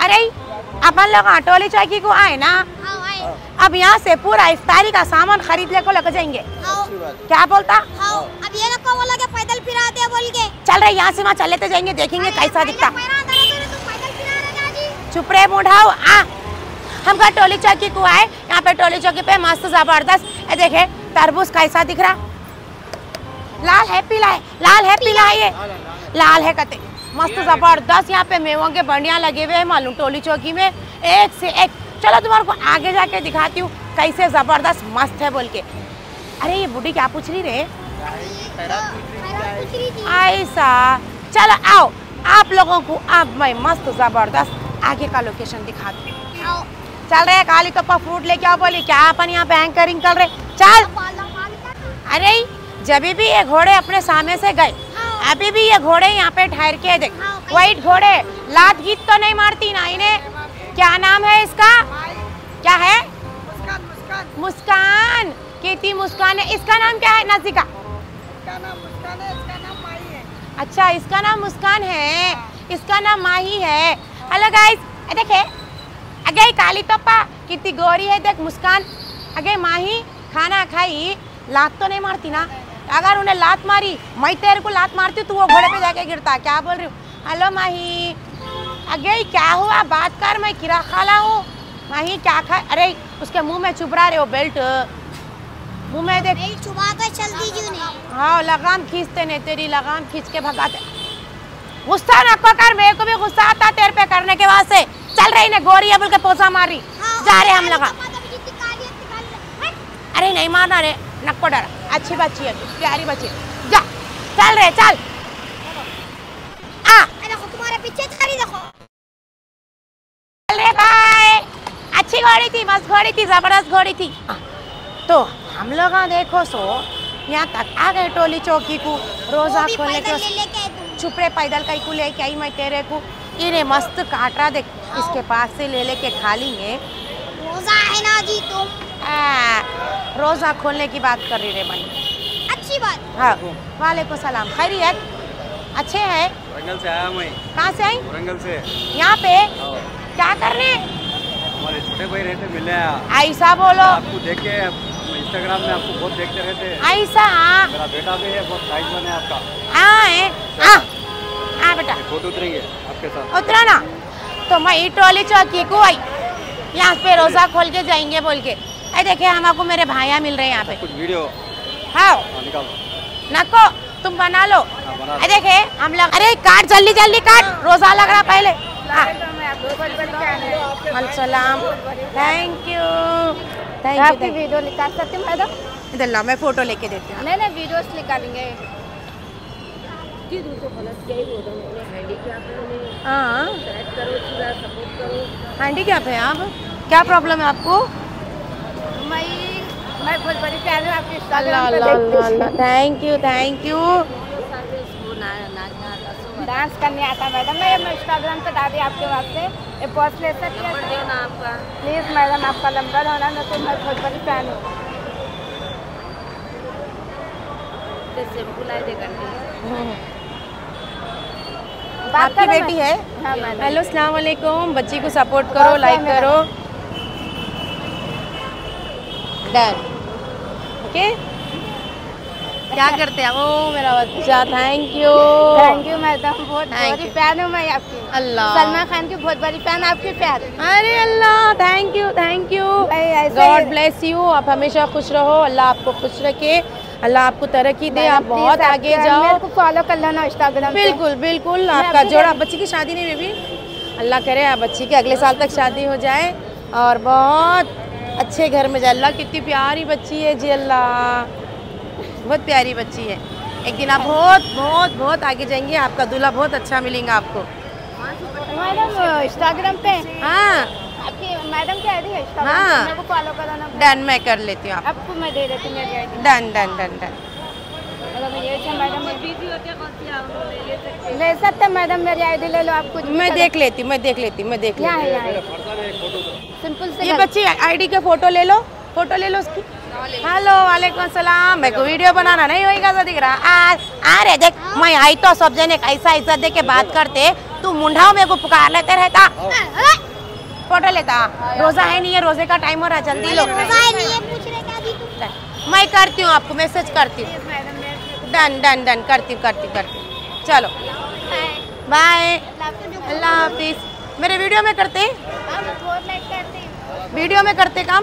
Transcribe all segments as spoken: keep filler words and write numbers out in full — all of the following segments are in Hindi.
अरे अपन लोग टोली चौकी को आए ना, अब यहाँ से पूरा इफ्तारी का सामान खरीद ले को लेकर जाएंगे। क्या बोलता? अब ये लोग को बोला कि पैदल फिराते हैं बोल के। चल रहे यहाँ से वहाँ चल लेते जाएंगे, देखेंगे कैसा दिखता। चुप रहे मुढ़ाओ आ। हम कहा टोली चौकी को आए, यहाँ पे टोली चौकी पे मस्त जबरदस्त देखे तरबूज कैसा दिख रहा, लाल है पीला है, लाल है पीला है, ये लाल है कते मस्त जबरदस्त। यहाँ पे मेवों के बंडियां लगे हुए हैं मालूम टोली चौकी में, एक से एक। चलो तुम्हारे को आगे जाके दिखाती हूँ कैसे जबरदस्त मस्त है बोल के। अरे ये बूढ़ी क्या पूछ रही रे? ऐसा चलो आओ आप लोगों को अब मैं मस्त जबरदस्त आगे का लोकेशन दिखाती हूँ। चल रहे काली तो फ्रूट लेके आओ बोली, क्या अपन यहाँ पे एंकरिंग कर रहे। चल अरे जब भी ये घोड़े अपने सामने से गए, अभी भी ये घोड़े यहाँ पे ठहर के देख, व्हाइट घोड़े लात गीत तो नहीं मारती ना इन्हें। क्या नाम है इसका? क्या है? मुस्कान। मुस्कान मुस्कान कितनी मुस्कान है। इसका नाम क्या है नाज़िका? इसका नाम मुस्कान है, इसका नाम माही है। अच्छा इसका नाम मुस्कान है, इसका नाम माही है। हेलो गाइस देखे अगे काली तोपा कितनी गोरी है देख मुस्कान। अगे माही खाना खाई लात तो नहीं मारती ना, अगर उन्हें लात मारी मैं तेरे को लात मारती तो वो घोड़े पे जाके गिरता। क्या बोल रही हूँ? हेलो माही अगे क्या हुआ बात कर, मैं किरा खाला हूँ। माही क्या खा? अरे उसके मुंह में चुभ रहा रे वो बेल्ट, मुंह में देख बेल्ट चुभा कर चलती क्यों नहीं? हाँ लगाम खींचते नहीं, तेरी लगाम खींच के भगाते। गुस्सा नको कर, मेरे को भी गुस्सा आता तेरे पे करने के बाद से। चल रही ने गोरी बोल के पोसा मार रही। हाँ, जा रहे हम लगा। तो अरे नहीं मारना रे, नको डर, अच्छी बच्ची है प्यारी बच्ची। जा चल रहे चल आ। देखो तुम्हारे पीछे खड़ी देखो। चल रहे भाई, अच्छी घोड़ी थी, मस्त घोड़ी थी, जबरदस्त घोड़ी थी। आ, तो हम लोग देखो सो यहाँ तक आ गए टोली चौकी को। रोजा खोलने के छुपरे पैदल कई को लेके आई मैं तेरे को। इन्हें मस्त काट रहा देख, इसके पास से ले लेके खा लेंगे। रोजा है ना जी तुम? आ, रोजा खोलने की बात कर रही रे मैं। अच्छी बात। हाँ वालेकुम सलाम, खैरियत? अच्छे है? वरंगल से आया मैं। कहाँ से आई? वरंगल से। यहाँ पे क्या करने? हमारे छोटे भाई रहते मिले आया। ऐसा बोलो। आपको देख के इंस्टाग्राम में आपको बहुत देखते रहते। ऐसा? मेरा बेटा भी है, बहुत साइज बने आपका। हाँ है आ, आ बेटा फोटो उतरेंगे आपके साथ। उतरा ना तो मैं टोली चौकी को आई, यहाँ पे रोजा खोल के जाएंगे बोल के। अरे देखे हमको मेरे भाइया मिल रहे हैं यहाँ पे। कुछ वीडियो हाँ निकालो। नको तुम बना लो। अरे देखे हम लोग, अरे काट जल्दी जल्दी काट, रोजा लग रहा पहले। सलाम थैंक यू थैंक आपकी यू। वीडियो निकाल सकते हैं मैडम? इधर ला मैं फोटो लेके देती हूँ। नहीं नहीं वीडियोस निकालेंगे। हाँ हैंडीकैप है आप? क्या प्रॉब्लम है आपको? मैं मैं बहुत बड़ी फैन हूँ आपकी अल्लाह इंस्टाग्राम पे अल्लाह देखती हूँ। अल्लाह thank you thank you. Dance करने आता मैडम, मैं मैं इंस्टाग्राम पे डाली आपके वास्ते। ये पोस्ट ले सकती है ना आपका? प्लीज़ मैडम आपका नंबर होना ना, तो मैं बहुत बड़ी फैन हूँ। आपकी बेटी है? हाँ मैडम। हेलो अस्सलाम वालेकुम, बच्ची को सपोर्ट करो, लाइक करो। Done okay. क्या करते हैं? ओ मेरा बच्चा thank you thank you madam, बहुत Thank बड़ी you. फैन हूँ मैं आपकी। अल्लाह सलमान खान की बहुत बड़ी फैन, आपकी फैन। अरे अल्लाह थैंक यू थैंक यू। ऐसे गॉड ब्लेस यू, आप हमेशा खुश रहो, अल्लाह आपको खुश रखे, अल्लाह आपको तरक्की दे, आप बहुत आगे जाओ। मेरे को फॉलो कर लेना इंस्टाग्राम पे। बिल्कुल बिल्कुल। आपका जोड़ा, बच्ची की शादी नहीं हुई अभी? अल्लाह करे आप बच्ची की अगले साल तक शादी हो जाए और बहुत अच्छे घर में जाए। अल्लाह कितनी प्यारी बच्ची है जी, अल्लाह बहुत प्यारी बच्ची है। एक दिन आप बहुत बहुत बहुत आगे जाएंगे, आपका दूल्हा बहुत अच्छा मिलेगा आपको। मैडम इंस्टाग्राम पे हाँ आपकी मैडम की आईडी है इंस्टाग्राम हाँ। पे, मेरे को फॉलो कराना। डन मैं कर लेती हूँ आप। आपको मैं दे देती हूँ मेरी ID. Done done done done. Madam ये है मैडम, ले सकते हैं मैडम, मेरी आईडी ले लो आप। कुछ मैं देख लेती हूँ मैं देख लेती हूँ मैं देख यहाँ लेती है, यहाँ है। सिंपल से ये बच्ची आईडी के फोटो ले लो, फोटो ले लो उसकी। हेलो वालेकुम सलाम। मेरे को वीडियो बनाना नहीं होगा तो दिख रहा। आ, आ रहे देख, मैं आई तो सब जने कैसा इज्जत दे के बात करते, तू मुंडा मेरे को पुकार लेते रहता, फोटो लेता। रोजा है नहीं है, रोजे का टाइम हो रहा है, जल्दी लो। रोजा है नहीं है, पूछ रहे क्या जी तुम? मैं करती हूँ, आपको मैसेज करती हूँ। डन डन डन, करती हूँ करती हूँ करती हूँ। चलो बाय, अल्लाह हाफिज। मेरे वीडियो में करते, वीडियो में करते काम,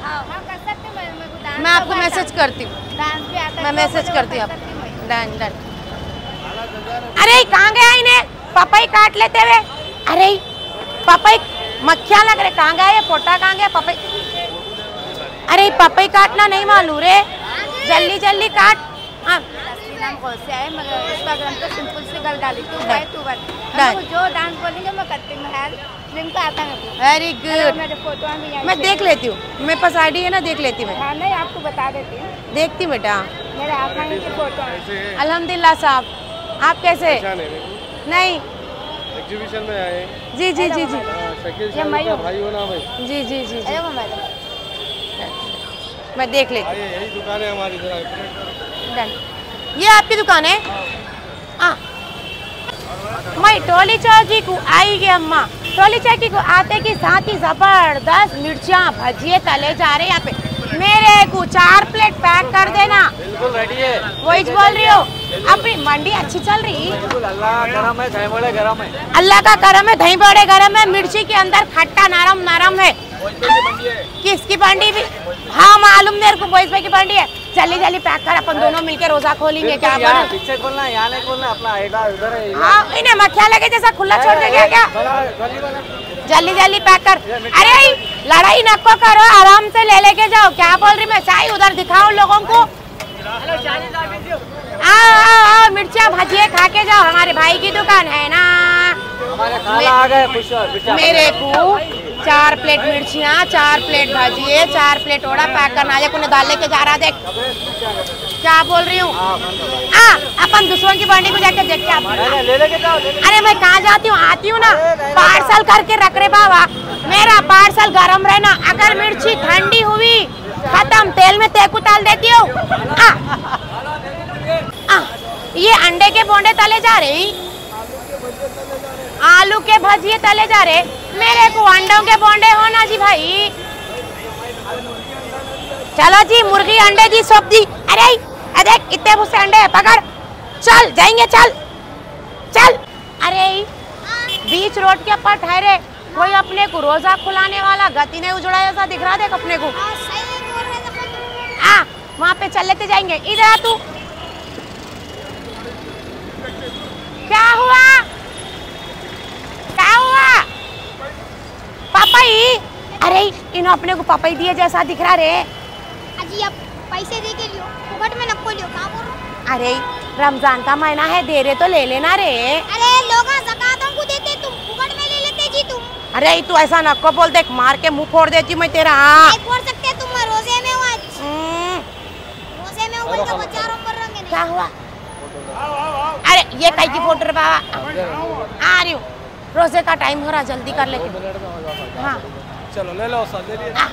मैं आपको मैसेज करती हूँ, मैं मैसेज करती हूँ आपको। Done done. अरे कहाँ गया इन्हें, पपाई काट लेते हुए। अरे पपाई मक्खियाँ लग रहे, कहाँ गया ये पोटा, कहाँ गया पपाई? अरे पपाई काटना नहीं मालूम रे, जल्दी जल्दी काट। हाँ नाम कौन से है, मगर इंस्टाग्राम पे सिंपल सी गर्ल डाली तू भाई तू बन, डन। जो डांस बोलेंगे मैं करती हूँ, हेयर लिंक आता है। वेरी गुड, मेरे फोटो भी मैं देख लेती हूँ, मेरे पास आईडी है ना, देख लेती हूँ मैं। हाँ नहीं आपको बता देती हूँ, देखती हूँ बेटा। मेरे आसानी की फोटो है। अल्हम्दुलिल्लाह साहब, आप कैसे? नहीं एग्जीबिशन में आए। जी जी जी जी शकील ये मैं का हूँ। भाई हो ना भाई? जी जी जी जी, अरे वो मैडम मैं देख लेती आइए, यही दुकान है हमारी। जरा हूँ। डन, ये आपकी दुकान है? हाँ, मैं टोली चौकी को आई गई अम्मा। टोली चौकी को आते के साथ ही जबरदस्त मिर्चियाँ भजिए तले जा रहे यहाँ पे। मेरे को चार प्लेट पैक कर देना। बिल्कुल रेडी है। वही बोल रही हो, अपनी मंडी अच्छी चल रही? बिल्कुल, अल्लाह का करम है, दही बड़े गरम है। अल्लाह का करम है, दही बड़े गरम है, मिर्ची के अंदर खट्टा नरम नरम है। किसकी मंडी भी? हाँ मालूम मेरे को, बोइस भाई की मंडी है। जल्दी जल्दी पैक कर, अपन दोनों मिलकर रोजा खोलेंगे। क्या यहाँ पीछे खोलना है, यहाँ नहीं खोलना, अपना आएगा उधर है। हाँ इन्हें मक्खियाँ लगे जैसा खुला छोड़ दे क्या क्या? जल्दी जल्दी पैक कर। अरे लड़ाई नको करो, आराम से ले लेके जाओ। क्या बोल रही मैं, चाय उधर दिखाओ लोगों को। आओ आओ आओ, मिर्चियाँ भजिए खा के जाओ, हमारे भाई की दुकान है ना। हमारे खाला आ गए, खुश हो। मेरे को चार प्लेट मिर्चियाँ, चार प्लेट भजिए, चार प्लेट ओड़ा पैक करना है। उन्हें दाल लेके जा रहा, देख क्या बोल रही हूँ। हाँ अपन दूसरों की मंडी को जाके देख के आप ले लेके जाओ। अरे मैं कहाँ जाती हूँ, आती हूँ ना, पार्सल करके रख रहे बाबा। मेरा पार्सल गरम रहना, अगर मिर्ची ठंडी हुई खत्म, तेल में तेल डाल देती हूँ। ये अंडे के बोंडे तले जा रहे, आलू के भजिए तले जा रहे। मेरे को अंडों के बोंडे होना जी भाई। चलो जी, मुर्गी अंडे जी सब्जी। अरे अरे इतने मुझसे अंडे है, पकड़, चल जाएंगे, चल चल। अरे बीच रोड के ऊपर ठहरे, कोई अपने को रोजा खुलाने वाला गति ने उजड़ा ऐसा दिख रहा, देख अपने को। हाँ, सही बोल रहे थे। आ वहाँ पे चल लेते जाएंगे। इधर आ तू, क्या हुआ क्या हुआ? पापाई, अरे इन अपने को पापाई दिए जैसा दिख रहा रे। अजी आप पैसे दे के लियो, फुकट में नको लियो, कहाँ बोल रहे? अरे रमजान का महीना है, दे रहे तो ले लेना रे। अरे लोग ज़कात हमको देते, तुम फुकट में ले लेते जी तुम। अरे तू ऐसा नको बोल, देख मार के मुंह फोड़ देती हूँ मैं तेरा। नहीं फोड़ सकते तुम, मैं रोजे में हूँ आज। हम्म, रोजे में हूँ, बोल के बच्चा मर रंगे नहीं। क्या हुआ? अरे ये कई की फोटो रे बाबा, आ रही हूँ। रोजे का टाइम हो रहा, जल्दी कर लेते। हाँ चलो ले लो सर, ले लिए।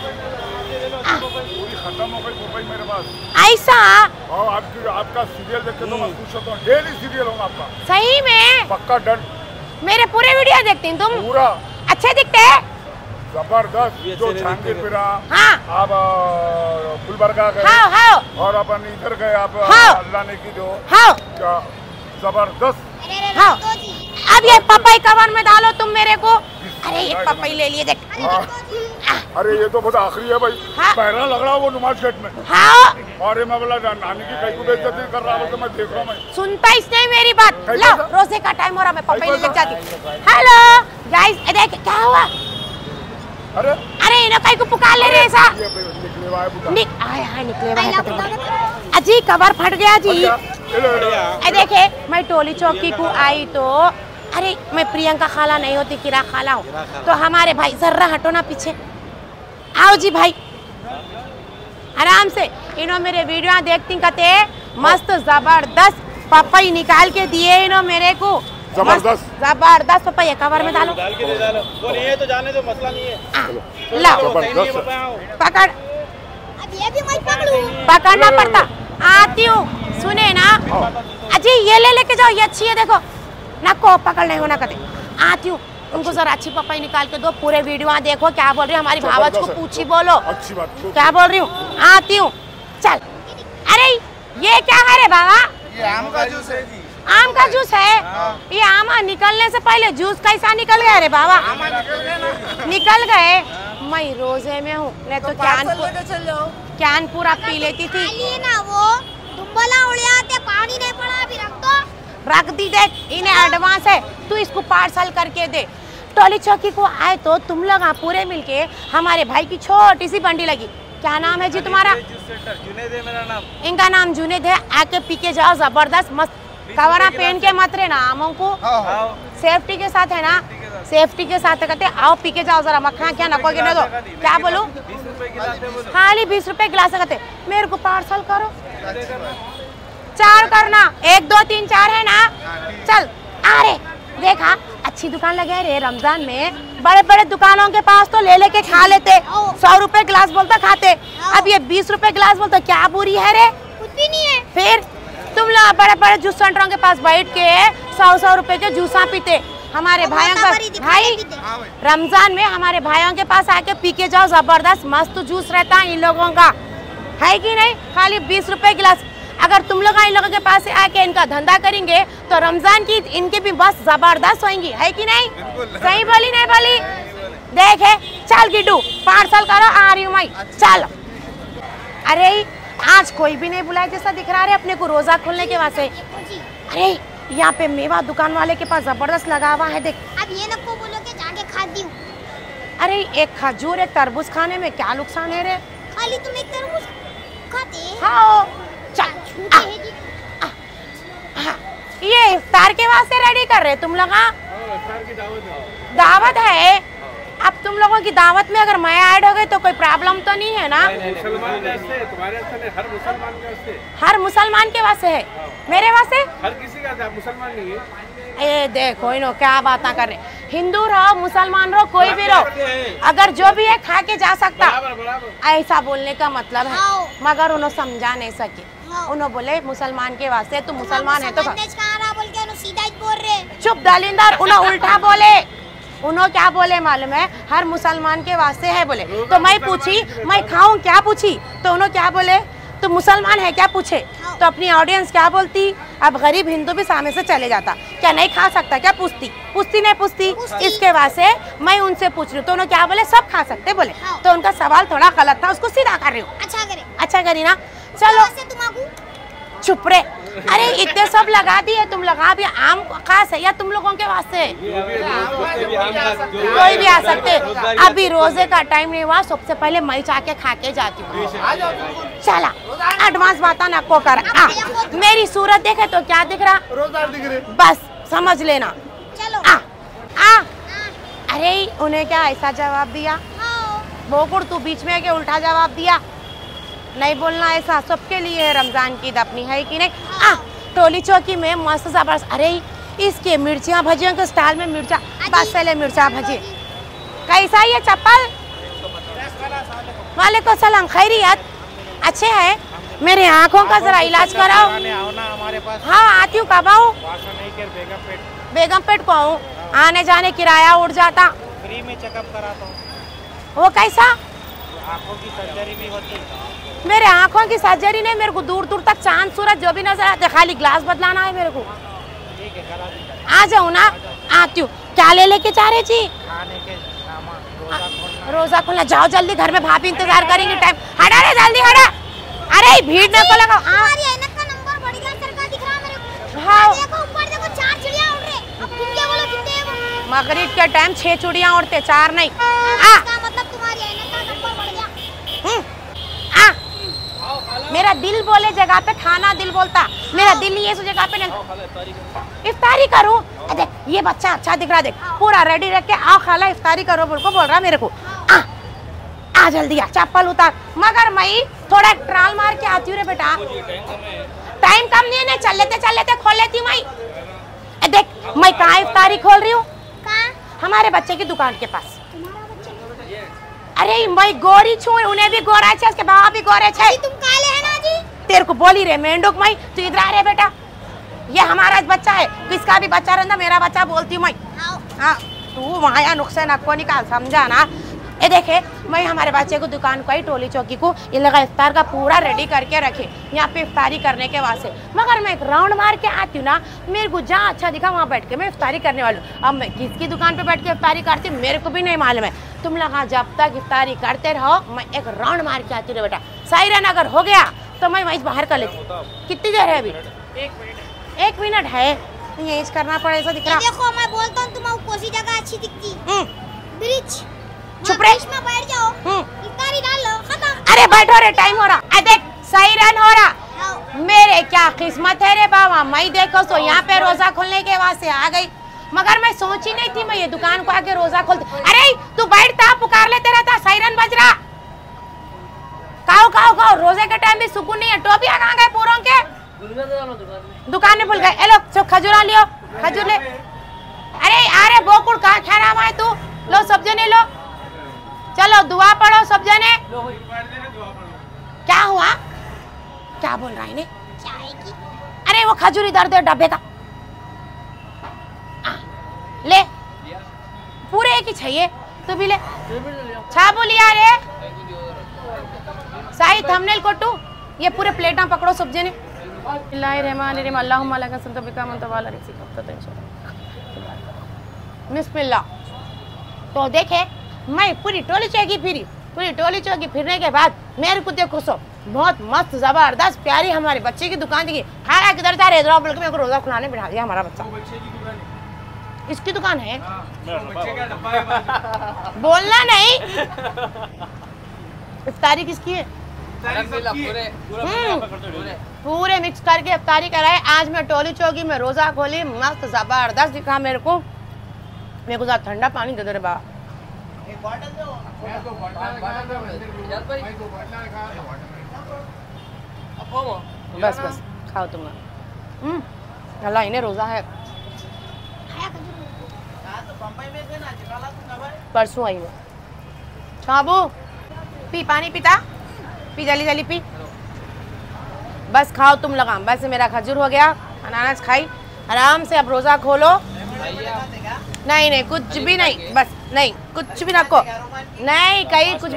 पूरी खत्म हो गई मोबाइल मेरे पास। ऐसा? और आपकी आपका सीरियल देख के तो मैं खुश होता हूँ। डेली सीरियल होगा आपका, सही में? पक्का डन। मेरे पूरे वीडियो देखती हैं तुम? पूरा अच्छे दिखते हैं? जबरदस्त। जो जहांगीर पिरा, हाँ आप अ, गुलबर्गा गए, हाँ हाँ और अपन इधर गए आप, हाँ। अल्लाह ने की जो हाँ क्या जबरदस्त। अरे अरे हाँ। दो जी। अब ये पपाई कवर में डालो तुम मेरे को। अरे ये पपाई ले लिए, देख। हाँ। अरे ये तो बहुत आखिरी है भाई। हाँ। पहरा लग रहा है वो नुमाज गेट में। हाँ और ये मैं बोला नानी की कहीं को बेइज्जती कर रहा हूँ, तो मैं देख रहा हूँ। मैं सुनता इसने मेरी बात। कहीं लो कैसा? रोजे का टाइम हो रहा, मैं पपाई कहीं ले कैसा? जाती। हेलो गाइस, देख क्या हुआ? अरे अरे इन्हें कहीं को पुकार ले रहे ऐसा। ये निकले हुआ है बुढ़ा। निक आया है, निकले हुआ है पहला पता बुढ़ा नहीं। बता। अजी कवर फट गया जी। अच्छा, ले लो, ले लो। ए देखे, मैं टोली चौकी को आई तो, अरे मैं प्रियंका खाला नहीं होती, किरा खाला हूँ। तो हमारे भाई जर्रा हटो ना पीछे, आओ जी भाई आराम से। इन्हों मेरे वीडियो देखती कहते मस्त जबरदस्त पपाई निकाल के दिए इन्हों मेरे को। जबरदस्त। जबरदस्त पपाई कवर में डालो। डाल के दे डालो। वो नहीं है तो जाने दो, मसला नहीं है। आ, लो जबरदस्त। पकड़, अब ये भी मैं पकड़ूं। पकड़ना पड़ता। आती हूँ, सुने ना अजी, ये ले लेके जाओ, ये अच्छी है देखो। नको पकड़ने होना कहते आती हूँ उनको जरा अच्छी पपाई निकाल के दो पूरे वीडियो देखो क्या बोल रही हूँ हमारी भावच को पूछी बोलो अच्छी बात तो। क्या बोल रही हूँ आती हूँ चल अरे ये क्या है रे बाबा ये आम का जूस है जी। आम का जूस है ये आम निकलने से पहले जूस कैसा निकल गया रे बाबा निकल गए मैं रोजे में हूँ नहीं तो कैन कैन पूरा पी लेती थी खाली ना वो दुम्बला उड़ियाते पानी नहीं पड़ा अभी रख दो रख दी देख इन्हें एडवांस है तू इसको पार्सल करके दे टोली चौकी को आए तो तुम लोग पूरे मिलके हमारे भाई की छोटी सी बंडी लगी क्या नाम है जी तुम्हारा जुनेद है मेरा नाम। इनका नाम जुनेद है आके पी के जाओ जबरदस्त मस्त कवरा पहन के मत रहे ना आमों को सेफ्टी के साथ है ना सेफ्टी के साथ कहते आओ पी के जाओ जरा मक्खना क्या नको गिने दो क्या बोलूं खाली बीस रुपए गिलास कहते मेरे को पार्सल करो चार करना एक दो तीन चार है ना चल अरे देखा अच्छी दुकान लगे रे रमजान में बड़े बड़े दुकानों के पास तो ले लेके खा लेते सौ रुपए गिलास बोलता खाते अब ये बीस रुपए गिलास बोलते क्या बुरी है रे कुछ भी नहीं है फिर तुम लोग बड़े बड़े जूस सेंटरों के पास बैठ के सौ सौ रुपए के जूसा पीते हमारे भाइयों का भाई रमजान में हमारे भाइयों के पास आके पी के जाओ जबरदस्त मस्त जूस रहता है इन लोगों का है कि नहीं खाली बीस रुपए गिलास अगर तुम लोग इन लोगों के पास आके इनका धंधा करेंगे तो रमजान की इनके भी बस जबरदस्त होंगी है कि नहीं सही बोली नहीं बोली देखे चल गिड्डू पार्सल करो आ रही हूँ मैं चल अरे आज कोई भी नहीं बुलाया जैसा दिख रहा है अपने को रोजा खोलने के वास्ते अरे यहाँ पे मेवा दुकान वाले के पास जबरदस्त लगा हुआ है देख अब ये नको बोलो कि जाके खा दी हूँ अरे एक खजूर एक तरबूज खाने में क्या नुकसान है रे खाली तुम एक तरबूज खाते हाँ चल छूटे है जी आ, हाँ, ये इफ्तार के वास्ते रेडी कर रहे तुम लोग हाँ? दावत है अब तुम लोगों की दावत में अगर मैं ऐड हो गई तो कोई प्रॉब्लम तो नहीं है ना मुसलमान तुम्हारे हर मुसलमान के वास्ते हर मुसलमान के वास्ते है मेरे वास्ते हर किसी का मुसलमान नहीं है ए देखो इनो क्या बातें कर रहे हिंदू रहो मुसलमान रहो कोई भी रहो अगर जो भी है खा के जा सकता ऐसा बोलने का मतलब है मगर उन्होंने समझा नहीं सके उन्होंने बोले मुसलमान के वास्ते तू मुसलमान है तो बोल के सीधा ही बोल रहे चुप दलिंदर उन्होंने उल्टा बोले उन्होंने क्या बोले मालूम है हर मुसलमान के वास्ते है बोले तो मैं पूछी मैं खाऊं क्या पूछी तो उन्होंने क्या बोले तो मुसलमान है क्या पूछे तो अपनी ऑडियंस क्या बोलती अब गरीब हिंदू भी सामने से चले जाता क्या नहीं खा सकता क्या पूछती पूछती नहीं पूछती इसके वास्ते मैं उनसे पूछ रही हूँ तो उन्होंने क्या बोले सब खा सकते बोले तो उनका सवाल थोड़ा गलत था उसको सीधा कर रही हूँ अच्छा करे अच्छा करी ना चलो तुम चुप रे अरे इतने सब लगा दिए तुम लगा भी आम खास है या तुम लोगों के वास्ते कोई भी आ सकते अभी रोजे का टाइम नहीं हुआ सबसे पहले मैं जाके खा के जाती हूँ चला एडवांस बात ना को कर आ मेरी सूरत देखे तो क्या दिख रहा रोजगार दिख रहे बस समझ लेना चलो आ आ अरे उन्हें क्या ऐसा जवाब दिया बोकुड़ तू बीच में आके उल्टा जवाब दिया नहीं बोलना ऐसा सबके लिए है रमजान की ईद अपनी है कि नहीं आ टोली चौकी में मस्त जबरदस्त अरे इसके मिर्चियाँ भजियों के स्टाइल में मिर्चा बस चले मिर्चा भजी कैसा ये चप्पल वालेकुम सलाम खैरियत अच्छे है मेरे आँखों का जरा इलाज कराओ हाँ आती हूँ कब आऊँ बेगम पेट को आऊँ आने जाने किराया उड़ जाता फ्री में चेकअप कराता हूँ वो कैसा आँखों की सर्जरी भी होती है मेरे आँखों की सर्जरी नहीं मेरे को दूर दूर तक चांद सूरज जो भी नजर आते खाली ग्लास बदलाना है मेरे को ठीक है करा दीजिए आ जाऊँ ना आती हूँ क्या ले लेके जा रहे जी खाने के सामान रोजा खोलना रोजा खोलना जाओ जल्दी घर में भाभी इंतजार करेंगे टाइम हटा रे जल्दी हटा अरे भीड़ न को लगाओ हमारी ऐनक का नंबर बढ़िया सरकार दिख रहा है मेरे को हाँ देखो ऊपर देखो चार चिड़िया उड़ रहे अब कितने बोलो कितने हैं वो मगरिब के टाइम छह चूड़ियाँ उड़ते चार नहीं आ इसका मतलब तुम्हारी ऐनक का नंबर बढ़ गया हम्म, आ मेरा दिल बोले जगह पे खाना दिल बोलता मेरा दिल नहीं है उस जगह पे नहीं इफ्तारी करूं देख ये बच्चा अच्छा दिख रहा देख पूरा रेडी रख के आओ खाला इफ्तारी करो बोल को बोल रहा मेरे को आ आ जल्दी आ चप्पल उतार मगर मैं थोड़ा ट्राल मार के आती हूँ रे बेटा टाइम कम नहीं है ना चल लेते चल लेते खोल लेती हूँ मैं देख मैं कहाँ इफ्तारी खोल रही हूँ हमारे बच्चे की दुकान के पास अरे मैं गोरी छू उन्हें भी गोरा है उसके बाबा भी गोरे छे तुम काले है ना जी तेरे को बोली रे मेंढक मैं तू इधर आ रे बेटा ये हमारा बच्चा है, किसका भी बच्चा रहता मेरा बच्चा बोलती हूँ मैं। हाँ तू वहाँ नुकसान आपको निकाल समझा ना। ये देखे मैं हमारे बच्चे को दुकान को ही टोली चौकी को ये लगा इफ्तार का पूरा रेडी करके रखे यहाँ पे इफ्तारी करने के वास्ते। मगर मैं एक राउंड मार के आती हूँ ना, मेरे को जहाँ अच्छा दिखा वहाँ बैठ के मैं इफ्तारी करने वाली हूँ। अब मैं किसकी दुकान पे बैठ के इफ्तारी करती हूँ मेरे को भी नहीं मालूम है। तुम लोग हाँ जब तक इफ्तारी करते रहो मैं एक राउंड मार के आती हूँ बेटा। सायरन अगर हो गया तो मैं वहीं बाहर कर लेती हूँ। कितनी देर है अभी? एक मिनट एक मिनट है, यही करना पड़े ऐसा दिख रहा। देखो मैं बोलता हूँ तुम्हारी कोसी जगह अच्छी दिखती। ब्रिज चुप रहे, में बैठ जाओ, इफ्तारी डाल लो, खत्म। अरे बैठो रे, टाइम हो रहा। अरे देख सायरन हो रहा। मेरे क्या किस्मत है रे बाबा, मैं देखो तो यहाँ पे रोजा खोलने के वास्ते आ गई। मगर मैं सोची नहीं थी मैं ये दुकान को आके रोजा खोलती। अरे तू बैठता पुकार लेते रहता, सायरन बज रहा। खाओ खाओ खाओ, रोजे के टाइम भी सुकून नहीं है। टोपिया कहाँ गए पूरों के? दुकान में भूल गए। ए लो सब खजूरा लियो, खजूर ले। अरे अरे बोकुड़ कहाँ ठहरा हुआ है तू? लो सब जने लो, चलो दुआ पढ़ो सब जने। क्या हुआ? क्या बोल रहा है ने? चाय की। अरे वो खजूर इधर दे डब्बे का। आ, ले पूरे एक ही चाहिए, तू भी ले। छा बोलिया रे साई थंबनेल कोटू, ये पूरे प्लेटा पकड़ो सब जने। बिस्मिल्लाह। तो देखे मैं पूरी टोली चौकी फिरी, पूरी टोली चौकी फिरने के बाद मेरे को देखो सो बहुत मस्त जबरदस्त प्यारी हमारे बच्चे की दुकान दिखी। खाना किधर जा रहे बोल के मेरे को रोजा खुलाने बिठा दिया हमारा बच्चा। इसकी दुकान है, बोलना नहीं। इफ्तारी किसकी है? पूरे मिक्स करके इफ्तारी कराए। आज मैं टोली चौकी में रोजा खोली, मस्त जबरदस्त दिखा मेरे को। मेरे को ज्यादा ठंडा पानी दे दे रे बाबा। बस बस खाओ तुम। हम्म अल्लाह इन्हें रोजा है। परसों आई मैं। शाबू पी, पानी पीता, पी जल्दी जल्दी पी। बस खाओ तुम लगा। बस मेरा खजूर हो गया, अनानास खाई आराम से। अब रोजा खोलो। नहीं नहीं कुछ भी नहीं, बस नहीं कुछ भी रखो नहीं कहीं कुछ।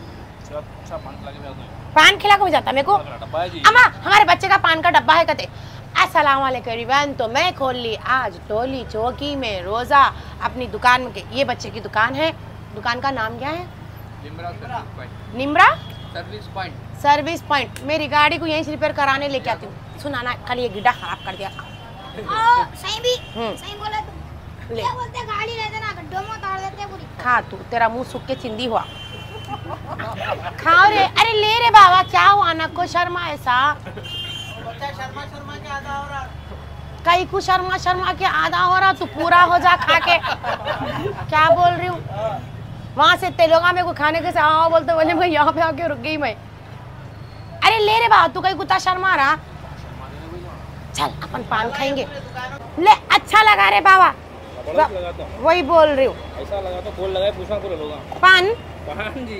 पान खिला को जाता मेरे को। अम्मा हमारे बच्चे का पान का डब्बा है कहते। अस्सलाम वालेकुम एवरीवन। तो मैं खोल ली आज टोली चौकी में रोजा अपनी दुकान के। ये बच्चे की दुकान है। दुकान का नाम क्या है? Nimra service point. Service point. मेरी गाड़ी को यहीं से रिपेयर कराने लेके आती हूँ। सुनाना खाली ये गिड्डा खराब कर दिया। सही भी सही बोला तुम। ले क्या बोलते गाड़ी लेते ना गड्ढों में उतार देते पूरी। खा तू, तेरा मुंह सूख के चिंदी हुआ। खाओ रे। अरे ले रे बाबा, क्या हुआ ना को शर्मा ऐसा? शर्मा शर्मा के आधा हो रहा। कई को शर्मा शर्मा के आधा हो रहा, तू पूरा हो जा खा के। क्या बोल रही हूँ? वहां से तेलोगा में को खाने के आओ बोलते बोले मैं यहाँ पे आके रुक गई मैं। अरे ले रे बाबा, तू कहीं कुत्ता शर्मा रहा। चल अपन पान खाएंगे। ले अच्छा लगा रे बाबा, वही बोल रही हूँ। ऐसा लगा तो बोल लगा पूछना पूरा लोगा। पान पान जी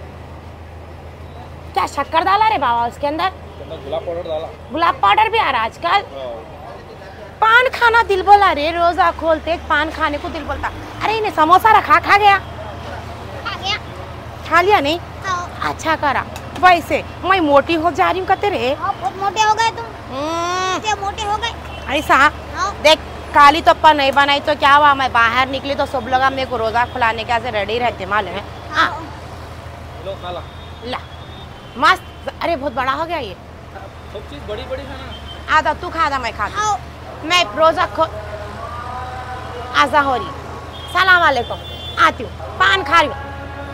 क्या शक्कर डाला रे बाबा उसके अंदर? गुलाब पाउडर डाला। गुलाब पाउडर भी आ रहा आजकल। पान खाना दिल बोला रे, रोजा खोलते पान खाने को दिल बोलता। अरे इन्हें समोसा रखा, खा गया? खा गया। खा लिया नहीं? अच्छा करा। वैसे मैं मोटी हो जा रही हूँ कहते रे। बहुत मोटे हो गए तुम। इतने मोटे हो गए। ऐसा देख काली तो पर नहीं बनाई तो क्या हुआ? मैं बाहर निकली तो सब लोग मेरे को रोजा खुलाने के रेडी रहते मालूम है। हाँ लो खा ला। ला मस्त। अरे बहुत बड़ा हो गया ये। सब चीज बड़ी बड़ी खाना। आधा तू खा आधा मैं खा। मैं रोजा खो आजा हो रही। सलाम वालेकुम। आती हूँ, पान खा रही हूँ।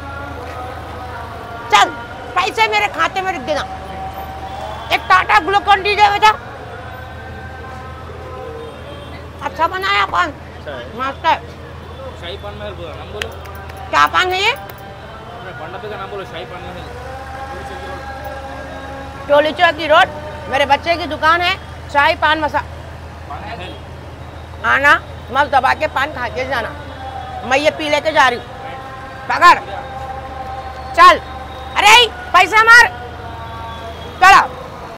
चल पैसे मेरे खाते में रख देना। एक टाटा ग्लूकोन डी दे बेटा। अच्छा बनाया पान, मस्त है। शाही पान महल बोला नाम बोलो। क्या पान है ये? का नाम बोलो। शाही पान महल टोली चौकी रोड मेरे बच्चे की दुकान है। शाही पान मसा आना मस्त दबा के पान खा के जाना। मैं ये पी लेके जा रही हूँ। पकड़ चल। अरे पैसा मार।